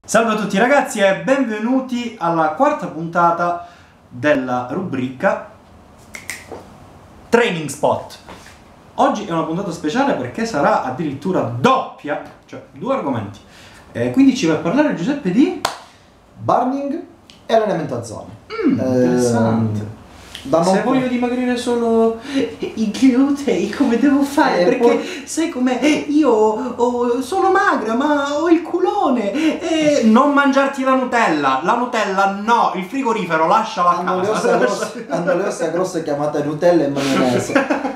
Salve a tutti ragazzi e benvenuti alla quarta puntata della rubrica Training Spot. Oggi è una puntata speciale perché sarà addirittura doppia, cioè due argomenti. Quindi ci va a parlare Giuseppe di burning e allenamento a zone. Interessante. Se voglio dimagrire solo i glutei, come devo fare? Perché sai com'è? Io sono magra ma ho il culone. Non mangiarti la Nutella no, il frigorifero lasciala a casa. Hanno le ossa grosse chiamate Nutella e maionese.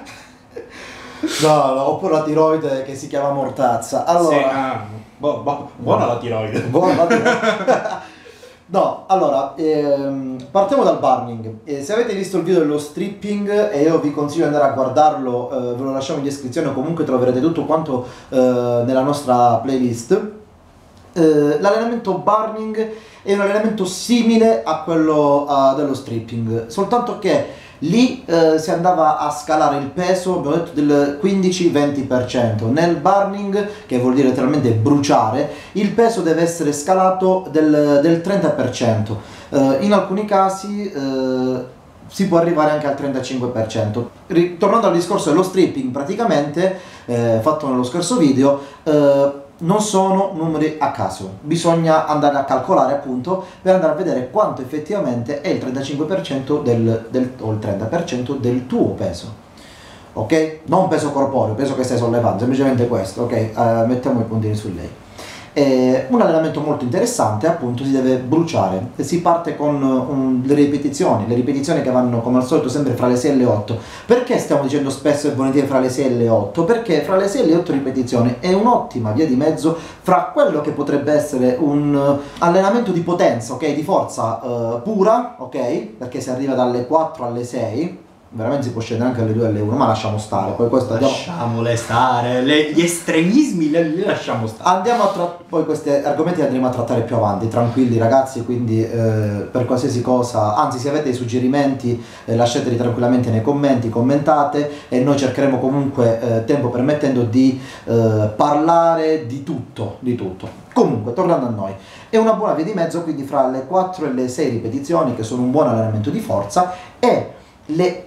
No, oppure la tiroide che si chiama mortazza. Allora, buona la tiroide. Buona la tiroide. No, allora, partiamo dal burning. Se avete visto il video dello stripping e io vi consiglio di andare a guardarlo, ve lo lasciamo in descrizione, comunque troverete tutto quanto nella nostra playlist. L'allenamento burning è un allenamento simile a quello dello stripping, soltanto che lì si andava a scalare il peso, abbiamo detto, del 15-20%. Nel burning, che vuol dire letteralmente bruciare, il peso deve essere scalato del 30%. In alcuni casi si può arrivare anche al 35%. Ritornando al discorso dello stripping, praticamente, fatto nello scorso video, non sono numeri a caso, bisogna andare a calcolare appunto per andare a vedere quanto effettivamente è il 35% o il 30% del tuo peso, ok? Non peso corporeo, peso che stai sollevando, semplicemente questo, ok? Mettiamo i puntini su lei. Un allenamento molto interessante, appunto, si deve bruciare e si parte con le ripetizioni che vanno come al solito sempre fra le 6 e le 8. Perché stiamo dicendo spesso e volentieri fra le 6 e le 8? Perché fra le 6 e le 8 ripetizioni è un'ottima via di mezzo fra quello che potrebbe essere un allenamento di potenza, ok? Di forza pura, ok? Perché si arriva dalle 4 alle 6. Veramente si può scendere anche alle 2 e alle 1, ma lasciamo stare. Poi questo lasciamole stare, gli estremismi li lasciamo stare. Poi questi argomenti li andremo a trattare più avanti, tranquilli ragazzi, quindi per qualsiasi cosa, anzi se avete dei suggerimenti lasciateli tranquillamente nei commenti, commentate e noi cercheremo comunque, tempo permettendo, di parlare di tutto. Comunque, tornando a noi, è una buona via di mezzo quindi fra le 4 e le 6 ripetizioni, che sono un buon allenamento di forza, e le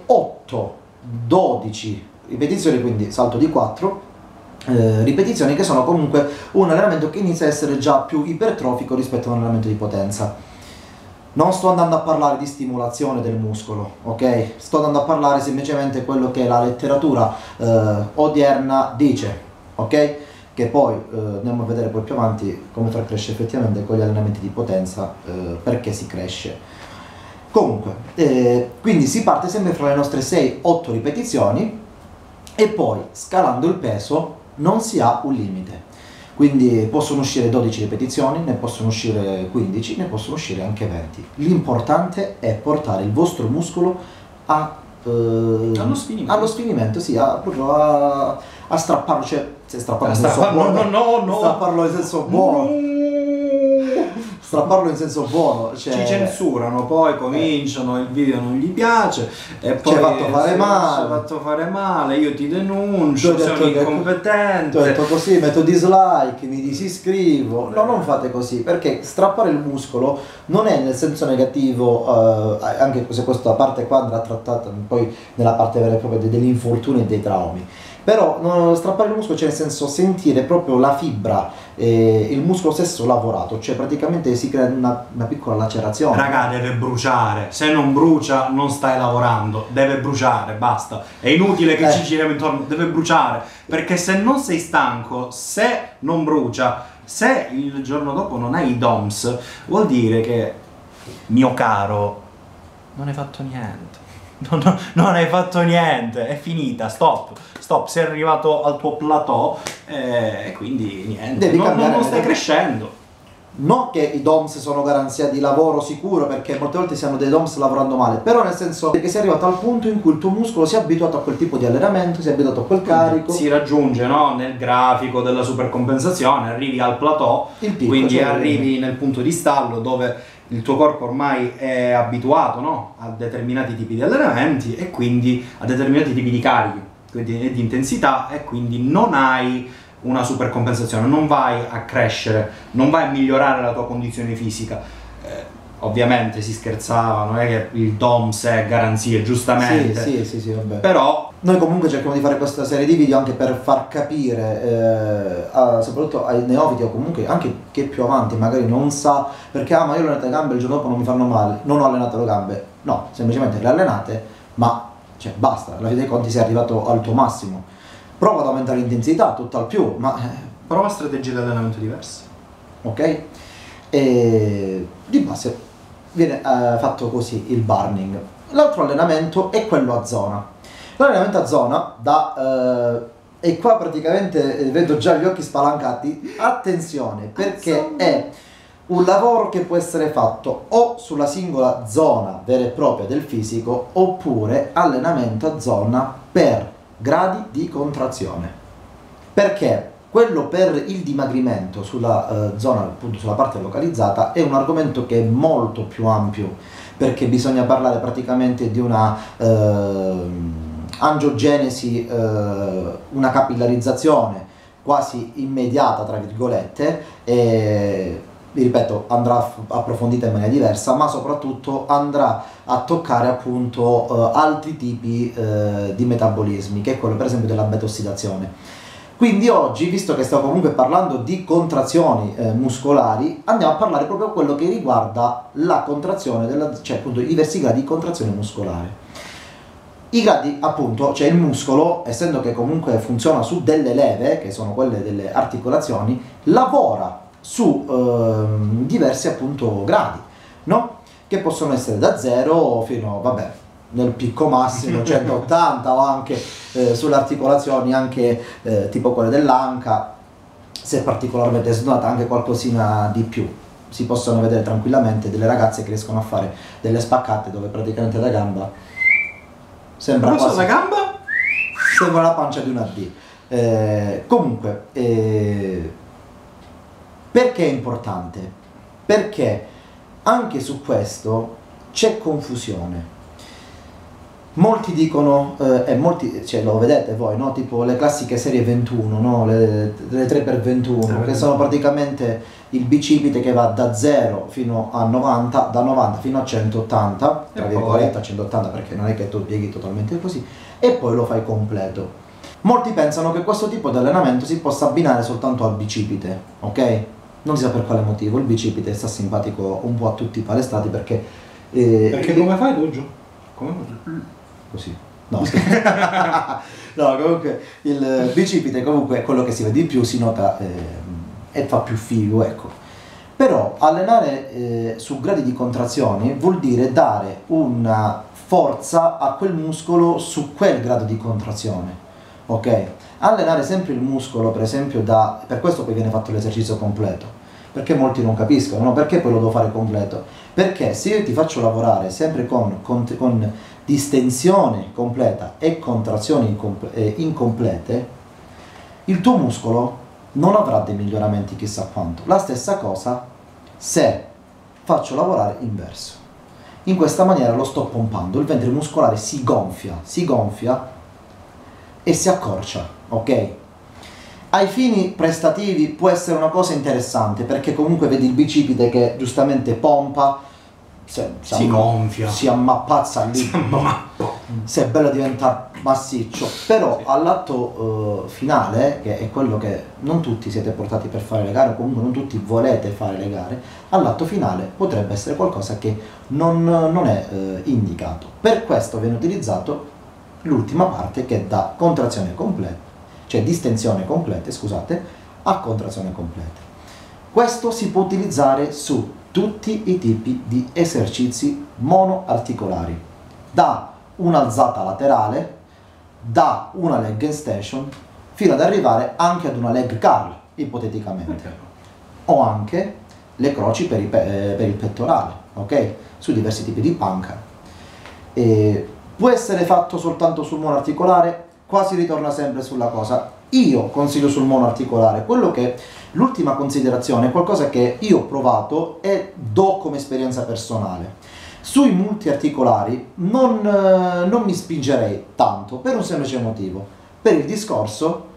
8-12 ripetizioni, quindi salto di 4 ripetizioni, che sono comunque un allenamento che inizia a essere già più ipertrofico rispetto a un allenamento di potenza. Non sto andando a parlare di stimolazione del muscolo, ok? Sto andando a parlare semplicemente quello che la letteratura odierna dice, ok? Che poi andiamo a vedere poi più avanti come far crescere effettivamente con gli allenamenti di potenza, perché si cresce. Comunque, quindi si parte sempre fra le nostre 6-8 ripetizioni e poi, scalando il peso, non si ha un limite. Quindi possono uscire 12 ripetizioni, ne possono uscire 15, ne possono uscire anche 20. L'importante è portare il vostro muscolo allo sfinimento, sì, proprio a strapparlo, cioè strapparlo in senso buono. Strapparlo in senso buono, cioè, ci censurano, poi cominciano, il video non gli piace e poi ci hai fatto fare male, io ti denuncio, sei incompetente. Ti ho detto così, metto dislike, mi disiscrivo. No, non fate così, perché strappare il muscolo non è nel senso negativo, anche se questa parte qua andrà trattata poi nella parte vera e propria degli infortuni e dei traumi. Però strappare il muscolo, cioè nel senso sentire proprio la fibra, il muscolo stesso lavorato, cioè praticamente si crea una piccola lacerazione. Raga, deve bruciare, se non brucia non stai lavorando, deve bruciare, basta. È inutile che ci giriamo intorno, deve bruciare, perché se non sei stanco, se non brucia, se il giorno dopo non hai i DOMS, vuol dire che, mio caro, non hai fatto niente. Non hai fatto niente, è finita, stop, sei arrivato al tuo plateau e quindi niente, non stai crescendo. Non che i DOMS sono garanzia di lavoro sicuro, perché molte volte si hanno dei DOMS lavorando male, però nel senso che sei arrivato al punto in cui il tuo muscolo si è abituato a quel tipo di allenamento, si è abituato a quel carico. Si raggiunge, no? Nel grafico della supercompensazione, arrivi al plateau, quindi arrivi nel punto di stallo dove il tuo corpo ormai è abituato, no? A determinati tipi di allenamenti e quindi a determinati tipi di carichi, quindi di intensità, e quindi non hai una supercompensazione, non vai a crescere, non vai a migliorare la tua condizione fisica. Ovviamente si scherzava, non è che il DOMS è garanzie, giustamente. Sì, vabbè. Però noi comunque cerchiamo di fare questa serie di video anche per far capire, soprattutto ai neofiti o comunque anche chi è più avanti magari non sa, perché ma io ho allenato le gambe e il giorno dopo non mi fanno male, non ho allenato le gambe. No, semplicemente le allenate, ma cioè, basta, alla fine dei conti sei arrivato al tuo massimo. Prova ad aumentare l'intensità, tutt'al più, ma... prova strategie di allenamento diverse. Ok? E di base viene fatto così il burning. L'altro allenamento è quello a zona. L'allenamento a zona e qua praticamente vedo già gli occhi spalancati. Attenzione, perché è un lavoro che può essere fatto o sulla singola zona vera e propria del fisico, oppure allenamento a zona per gradi di contrazione. Perché quello per il dimagrimento sulla zona, appunto sulla parte localizzata, è un argomento che è molto più ampio, perché bisogna parlare praticamente di una angiogenesi, una capillarizzazione quasi immediata, tra virgolette, e vi ripeto, andrà approfondita in maniera diversa, ma soprattutto andrà a toccare appunto altri tipi di metabolismi, che è quello per esempio della beta-ossidazione. Quindi oggi, visto che stiamo comunque parlando di contrazioni muscolari, andiamo a parlare proprio di quello che riguarda la contrazione, cioè appunto i diversi gradi di contrazione muscolare. I gradi, appunto, cioè il muscolo, essendo che comunque funziona su delle leve, che sono quelle delle articolazioni, lavora su diversi appunto gradi, no? Che possono essere da 0 fino, vabbè, nel picco massimo 180 o anche sulle articolazioni anche tipo quelle dell'anca, se particolarmente snodata, anche qualcosina di più. Si possono vedere tranquillamente delle ragazze che riescono a fare delle spaccate dove praticamente la gamba sembra quasi la gamba? sembra la pancia di una D. Comunque perché è importante? Perché anche su questo c'è confusione. Molti dicono, e molti, cioè lo vedete voi, no? Tipo le classiche serie 21, no? le 3x21, che sono praticamente il bicipite che va da 0 fino a 90, da 90 fino a 180, tra virgolette a 180 perché non è che tu pieghi totalmente così, e poi lo fai completo. Molti pensano che questo tipo di allenamento si possa abbinare soltanto al bicipite, ok? Non si sa per quale motivo, il bicipite sta simpatico un po' a tutti i palestrati perché... perché come fai tu giù? Come così. No, no, comunque il bicipite comunque è quello che si vede di più, si nota e fa più figo, ecco. Però allenare su gradi di contrazioni vuol dire dare una forza a quel muscolo su quel grado di contrazione, ok? Allenare sempre il muscolo, per esempio, per questo poi viene fatto l'esercizio completo, perché molti non capiscono, no? Perché poi lo devo fare completo? Perché se io ti faccio lavorare sempre con distensione completa e contrazioni incomplete, il tuo muscolo non avrà dei miglioramenti chissà quanto. La stessa cosa se faccio lavorare inverso. In questa maniera lo sto pompando, il ventre muscolare si gonfia e si accorcia, ok? Ai fini prestativi può essere una cosa interessante, perché comunque vedi il bicipite che giustamente pompa, si gonfia, si ammappazza lì, se è bello diventa massiccio, però all'atto finale, che è quello che non tutti siete portati per fare le gare, o comunque non tutti volete fare le gare, all'atto finale potrebbe essere qualcosa che non è indicato. Per questo viene utilizzato l'ultima parte, che dà contrazione completa, cioè distensione completa, scusate, a contrazione completa. Questo si può utilizzare su tutti i tipi di esercizi monoarticolari, da un'alzata laterale, da una leg extension, fino ad arrivare anche ad una leg curl, ipoteticamente, o anche le croci per il pettorale, ok? Su diversi tipi di panca. Può essere fatto soltanto sul monoarticolare, qua si ritorna sempre sulla cosa. Io consiglio sul monoarticolare, l'ultima considerazione è qualcosa che io ho provato e do come esperienza personale. Sui multiarticolari non mi spingerei tanto, per un semplice motivo, per il discorso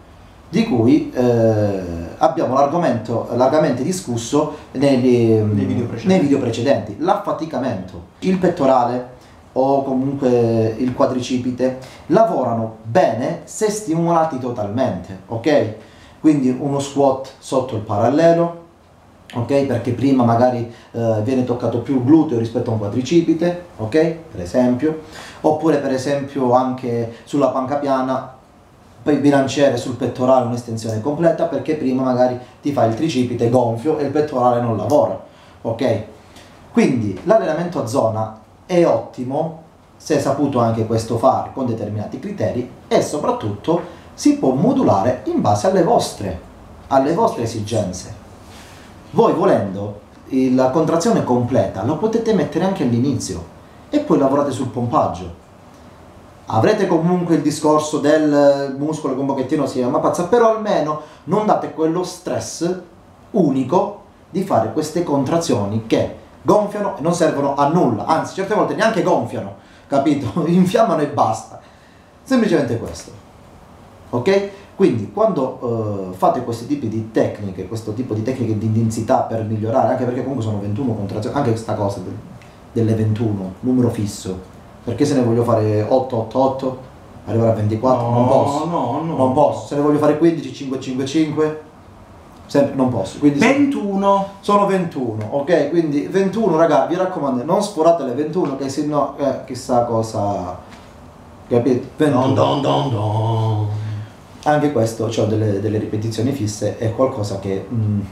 di cui abbiamo l'argomento largamente discusso nei video precedenti. L'affaticamento, il pettorale o comunque il quadricipite lavorano bene se stimolati totalmente, ok? Quindi uno squat sotto il parallelo, ok? Perché prima magari viene toccato più il gluteo rispetto a un quadricipite, ok? Per esempio, oppure per esempio anche sulla panca piana, poi bilanciere sul pettorale un'estensione completa, perché prima magari ti fai il tricipite gonfio e il pettorale non lavora, ok? Quindi l'allenamento a zona è ottimo se è saputo anche questo fare con determinati criteri, e soprattutto si può modulare in base alle vostre esigenze. Voi volendo la contrazione completa la potete mettere anche all'inizio e poi lavorate sul pompaggio. Avrete comunque il discorso del muscolo che un pochettino si ammapazza, però almeno non date quello stress unico di fare queste contrazioni che gonfiano e non servono a nulla, anzi certe volte neanche gonfiano, capito? Infiammano e basta. Semplicemente questo, ok? Quindi quando fate questi tipi di tecniche, questo tipo di tecniche di intensità per migliorare, anche perché comunque sono 21 contrazioni, anche questa cosa delle 21, numero fisso, perché se ne voglio fare 8-8-8, arrivare a 24, non posso. Non posso. Se ne voglio fare 15, 5-5-5, sempre non posso. Quindi 21. Sono 21, ok? Quindi 21, raga, vi raccomando, non sforate le 21, che se no, chissà cosa, capite? 21. Anche questo, cioè delle ripetizioni fisse, è qualcosa che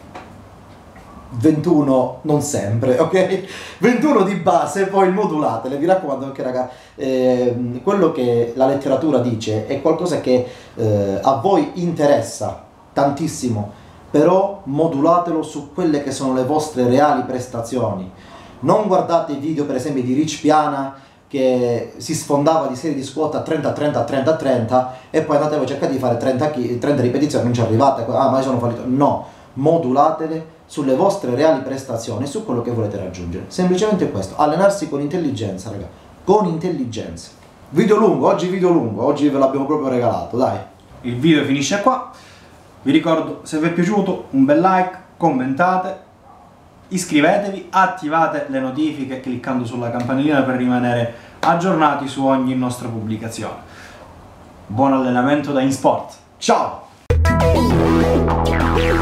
21 non sempre, ok? 21 di base, poi modulatele, vi raccomando anche, raga, quello che la letteratura dice è qualcosa che a voi interessa tantissimo, però modulatelo su quelle che sono le vostre reali prestazioni. Non guardate i video per esempio di Rich Piana che si sfondava di serie di squat a 30-30-30-30 e poi andate a cercare di fare 30 ripetizioni, non ci arrivate, ma io sono fallito. No, modulatele sulle vostre reali prestazioni e su quello che volete raggiungere. Semplicemente questo, allenarsi con intelligenza, raga, con intelligenza. Video lungo, oggi ve l'abbiamo proprio regalato, dai. Il video finisce qua. Vi ricordo, se vi è piaciuto, un bel like, commentate, iscrivetevi, attivate le notifiche cliccando sulla campanellina per rimanere aggiornati su ogni nostra pubblicazione. Buon allenamento da InSport. Ciao!